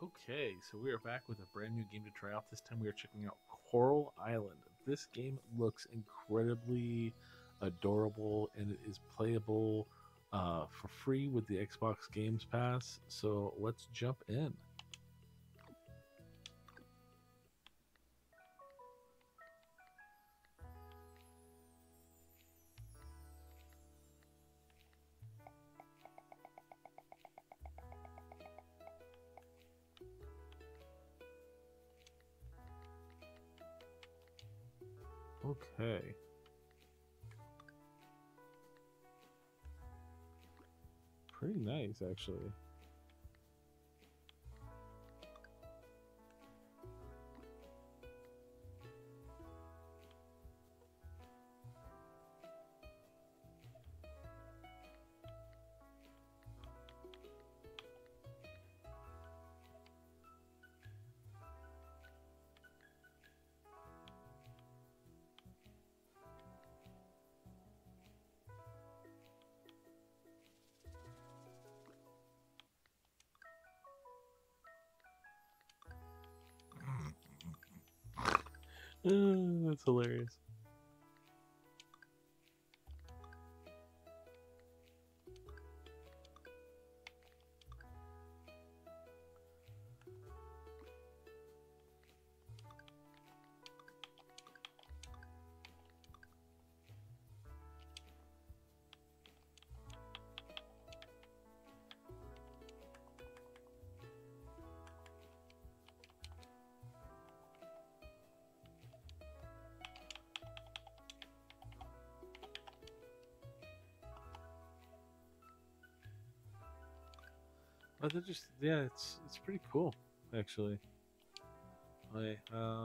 Okay, so we are back with a brand new game to try out. This time we are checking out Coral Island. This game looks incredibly adorable and it is playable for free with the Xbox Games Pass. So let's jump in. Okay. Pretty nice, actually. That's hilarious. But they're just it's pretty cool, actually. Like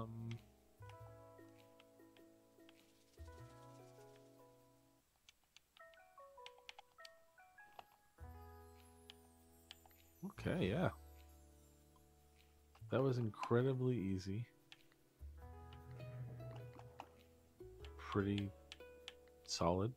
okay, yeah. That was incredibly easy. Pretty solid.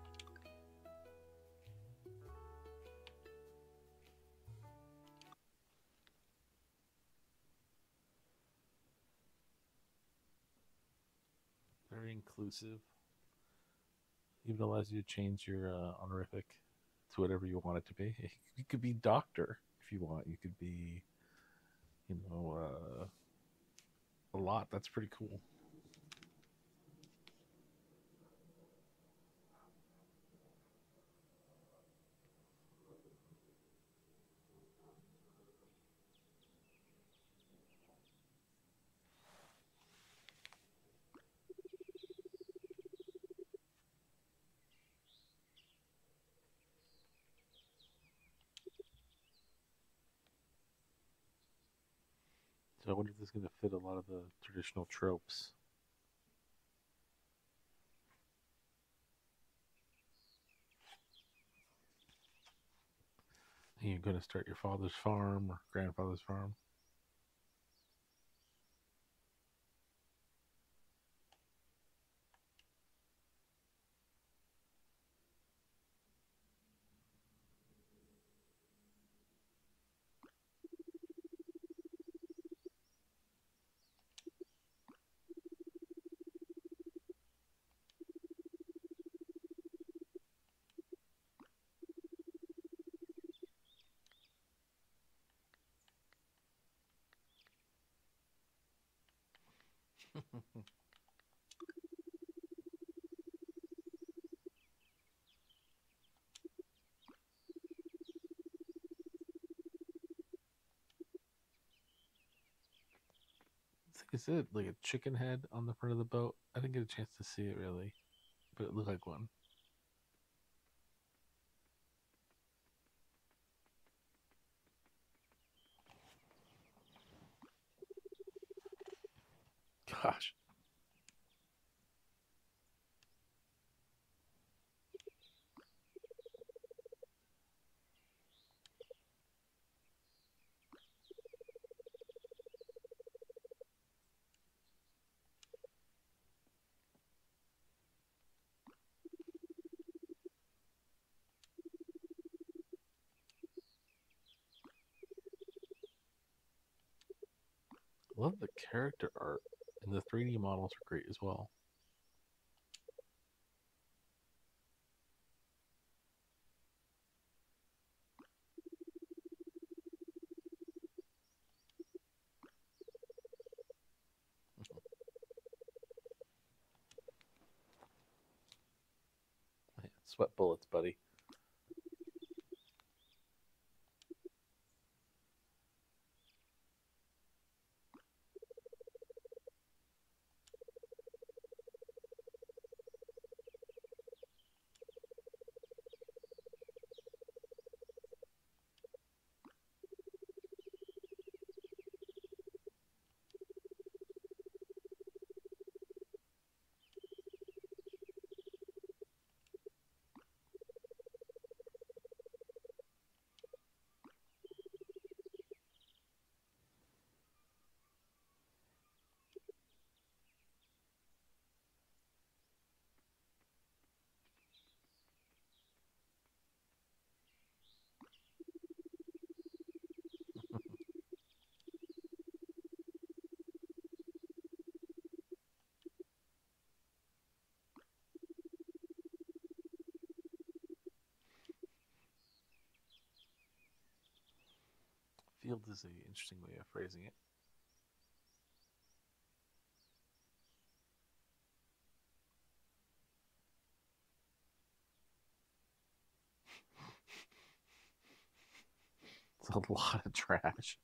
Very inclusive. Even allows you to change your honorific to whatever you want it to be. You could be doctor if you want. You could be, you know, a lot. That's pretty cool. So I wonder if this is going to fit a lot of the traditional tropes. You're going to start your father's farm or grandfather's farm. Is it like a chicken head on the front of the boat? I didn't get a chance to see it really, but it looked like one. Gosh. Love the character art, and the 3D models are great as well. Sweat bullets, buddy. Field is an interesting way of phrasing it. It's a lot of trash.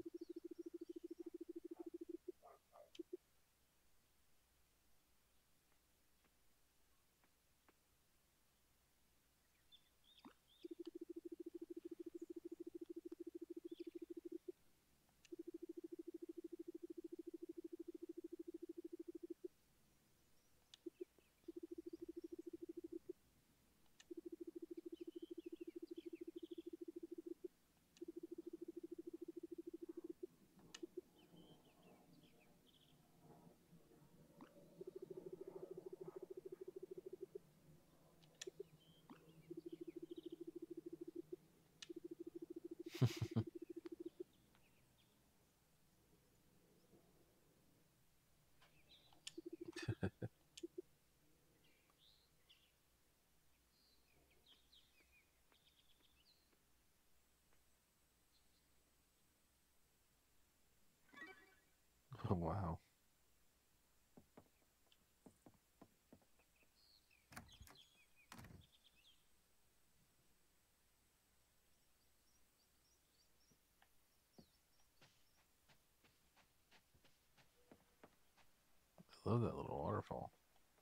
Oh, wow. I love that little waterfall.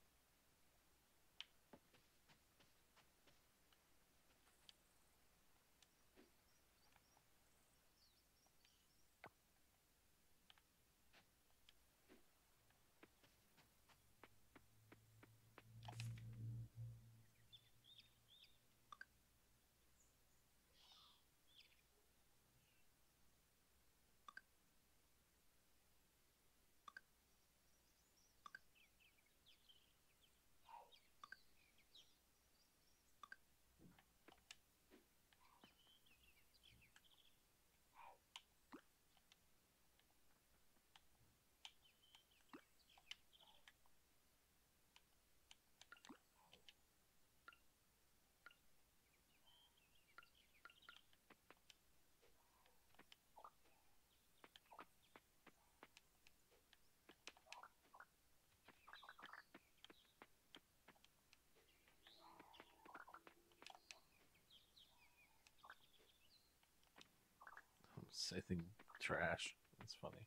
I think trash. It's funny.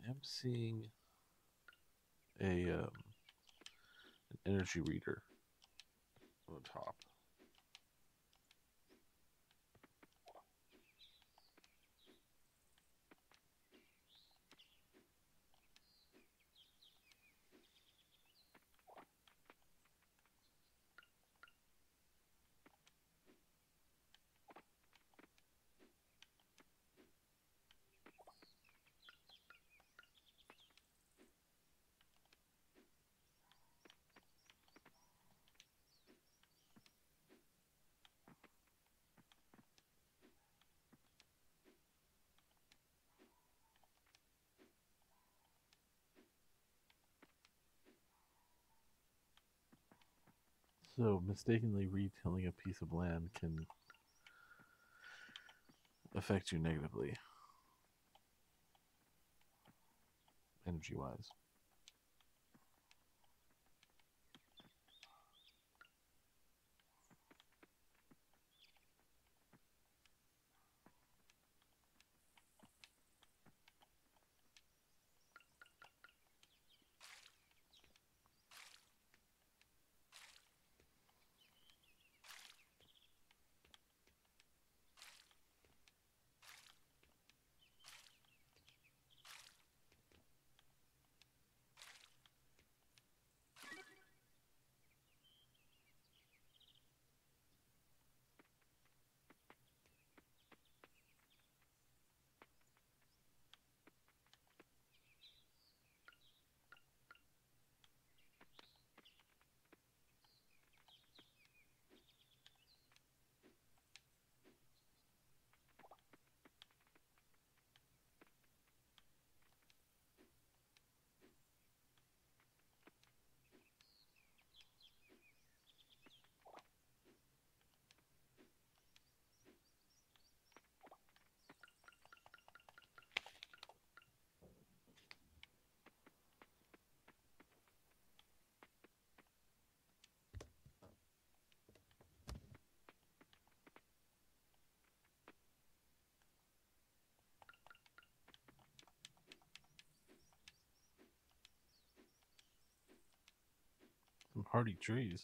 am seeing an energy reader on the top. So, mistakenly retailing a piece of land can affect you negatively, energy wise. Some hardy trees.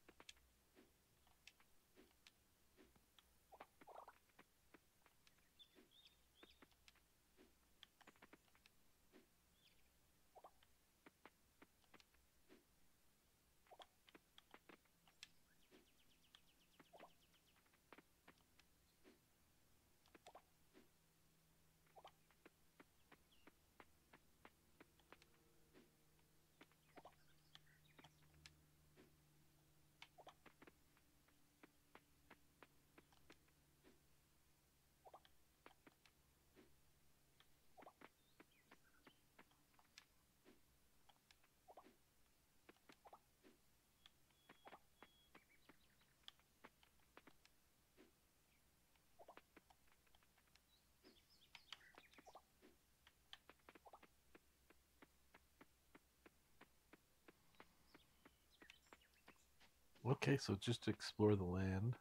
Okay, so just to explore the land.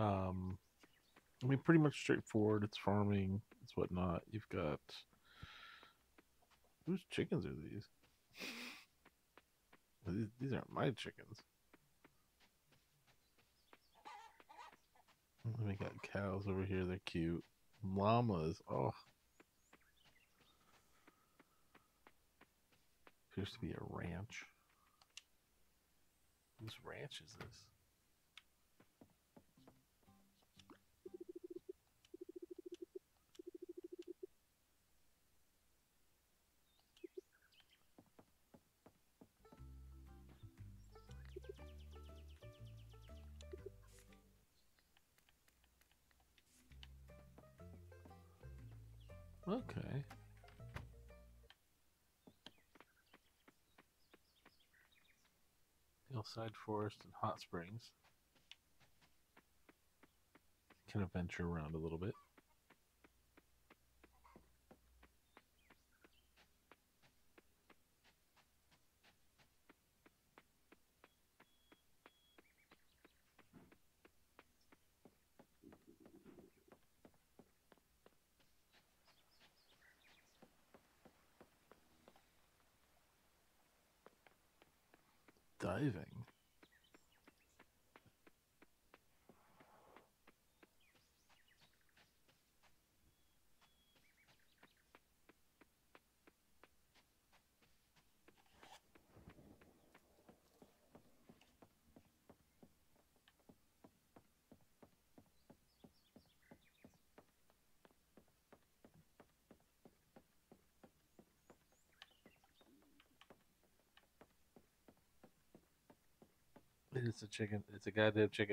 I mean, pretty much straightforward. It's farming, it's whatnot. You've got. Whose chickens are these? These aren't my chickens. We got cows over here. They're cute. Llamas. Oh, appears to be a ranch. Whose ranch is this? Okay. Hillside Forest and Hot Springs. Kind of venture around a little bit. diving. It's a chicken. It's a goddamn chicken.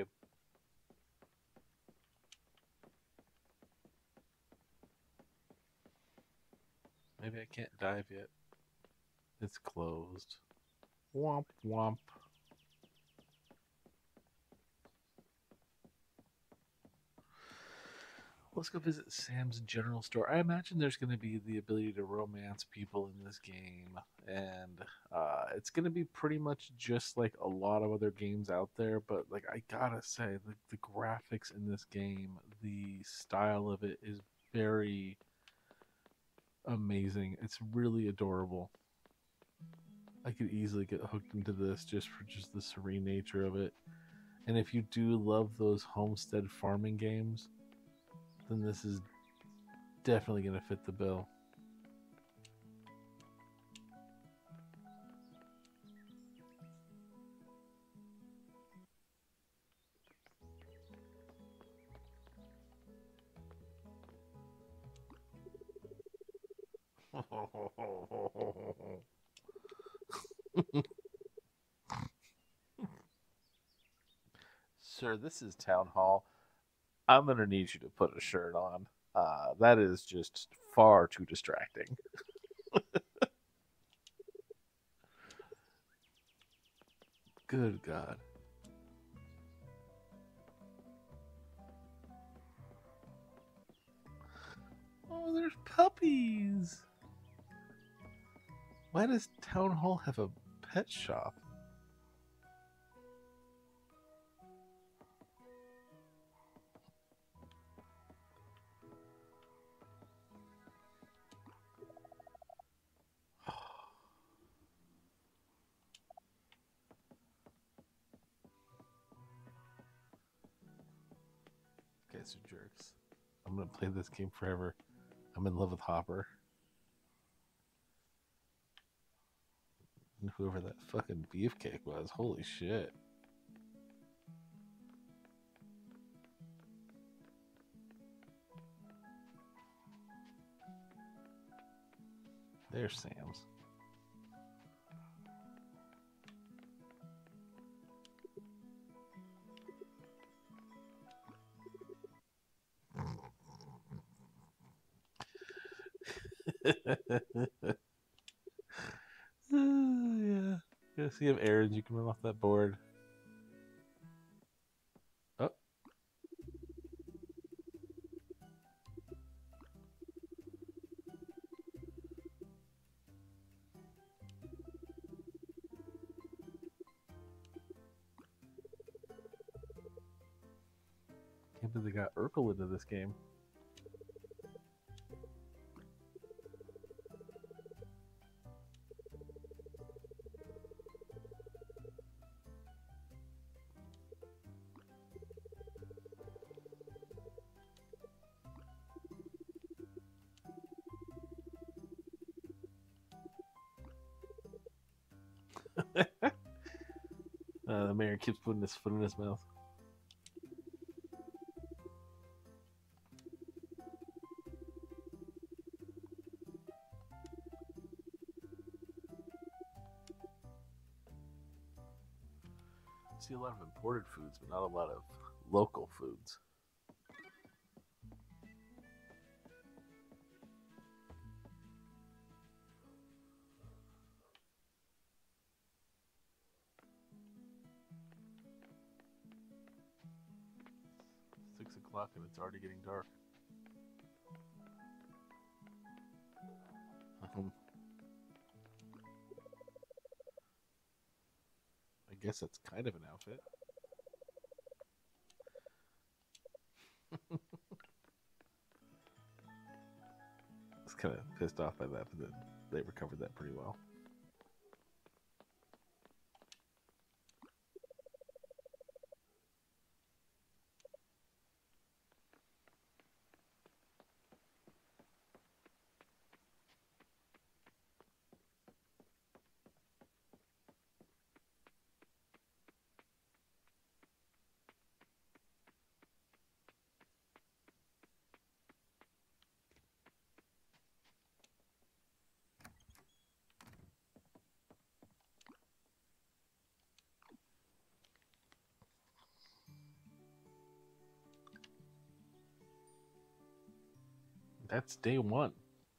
Maybe I can't dive yet. It's closed. Womp womp. Let's go visit Sam's General Store. I imagine there's going to be the ability to romance people in this game, and it's going to be pretty much just like a lot of other games out there. But like I gotta say, the graphics in this game, the style of it is very amazing. It's really adorable. I could easily get hooked into this just for just the serene nature of it. And if you do love those homestead farming games, then this is definitely going to fit the bill. Sir, this is Town Hall. I'm going to need you to put a shirt on. That is just far too distracting. Good God. Oh, there's puppies. Why does Town Hall have a pet shop? Guys are jerks. I'm gonna play this game forever. I'm in love with Hopper. And whoever that fucking beefcake was. Holy shit. There's Sam's. Yeah. Yeah, see if errands you can run off that board. Oh. Can't believe they got Urkel into this game. The mayor keeps putting his foot in his mouth. I see a lot of imported foods, but not a lot of local foods. It's 6 o'clock and it's already getting dark. I guess that's kind of an outfit. I was kind of pissed off by that, but they recovered that pretty well. That's day one.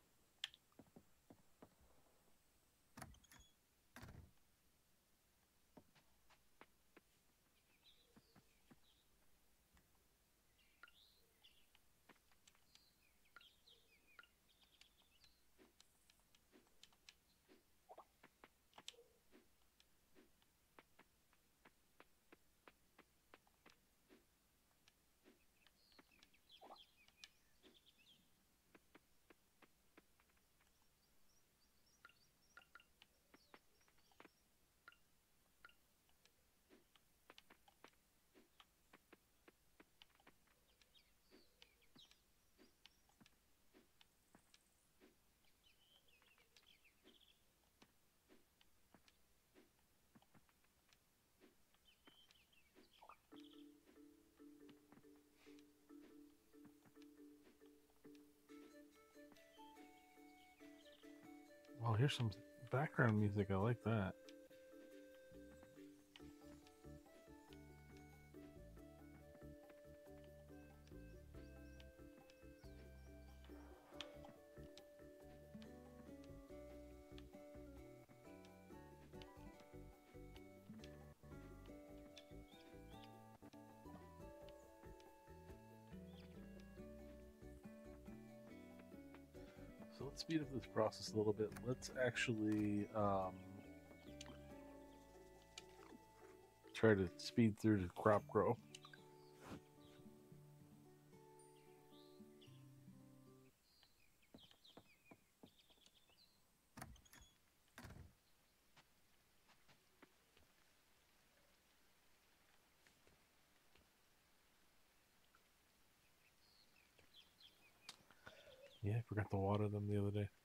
Oh, here's some background music. I like that. So let's speed up this process a little bit. Let's actually try to speed through the crop grow. Yeah, I forgot to water them the other day.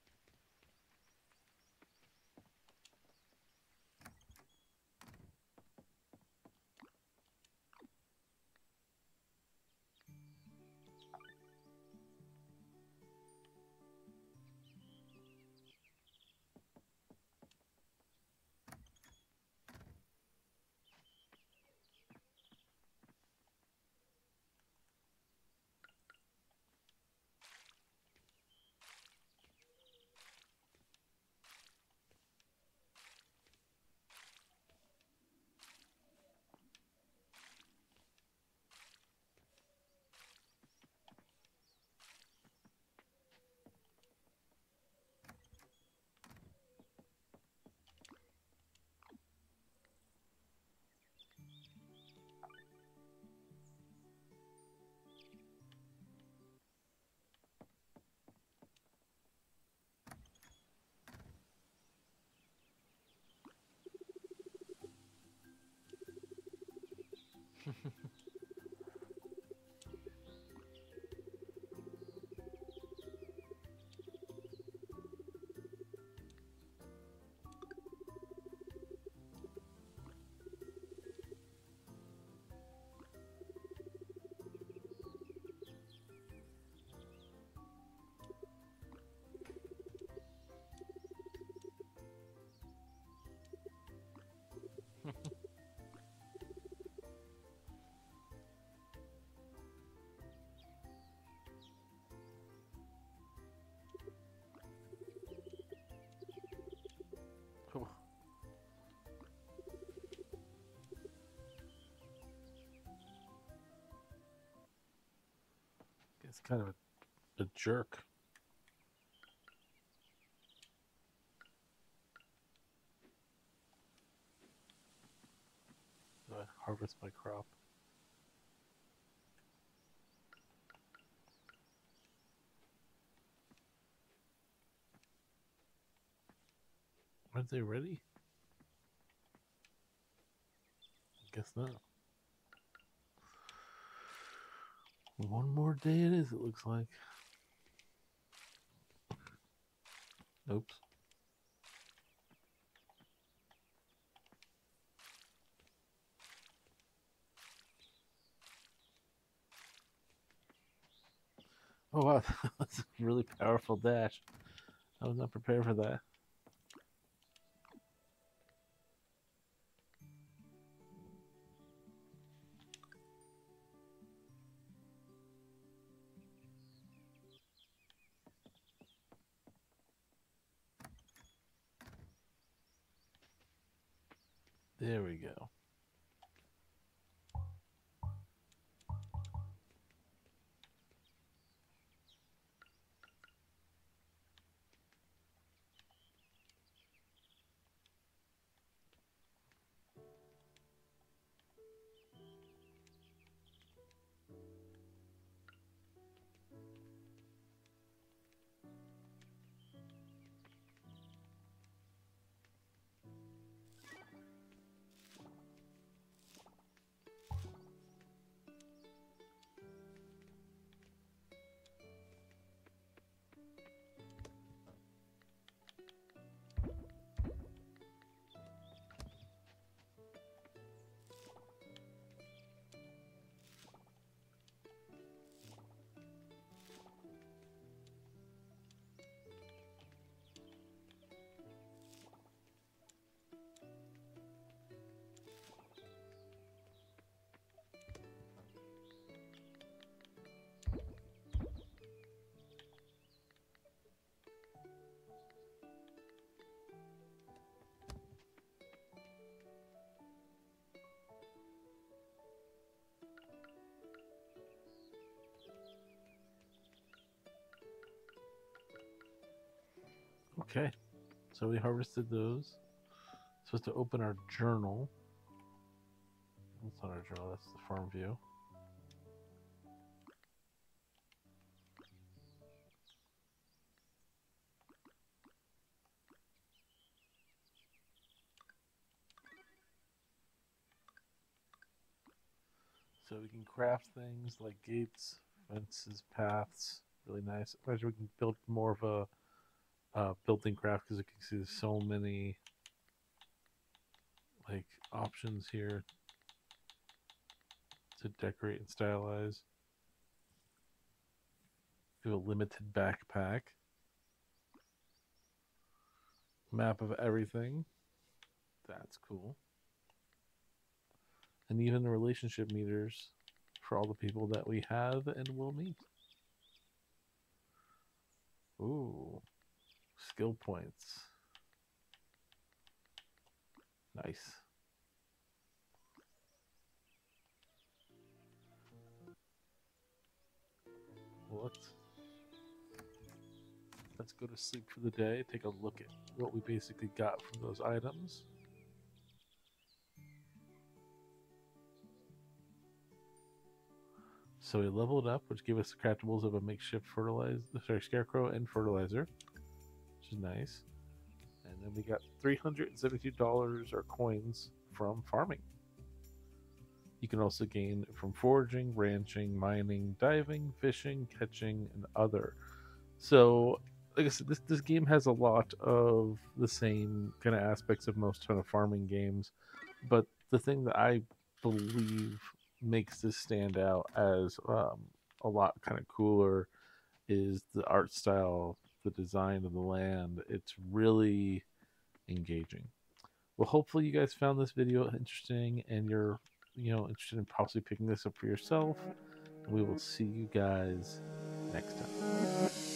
It's kind of a jerk. So I harvest my crop. Aren't they ready? I guess not. One more day it is, it looks like. Oops. Oh wow, that's a really powerful dash. I was not prepared for that. There we go. Okay, so we harvested those. Supposed to open our journal. That's not our journal, that's the farm view. So we can craft things like gates, fences, paths. Really nice. Imagine we can build more of a building craft because you can see there's so many like options here to decorate and stylize. Do a limited backpack. Map of everything. That's cool. And even the relationship meters for all the people that we have and will meet. Ooh, skill points. Nice. Well, let's go to sleep for the day. Take a look at what we basically got from those items. So we leveled up, which gave us the craftables of a makeshift scarecrow and fertilizer, which is nice. And then we got $372 or coins from farming. You can also gain from foraging, ranching, mining, diving, fishing, catching, and other. So, like I said, this game has a lot of the same kind of aspects of most kind of farming games, but the thing that I believe makes this stand out as a lot kind of cooler is the art style, the design of the land. It's really engaging. Well, hopefully you guys found this video interesting and you're interested in possibly picking this up for yourself. We will see you guys next time.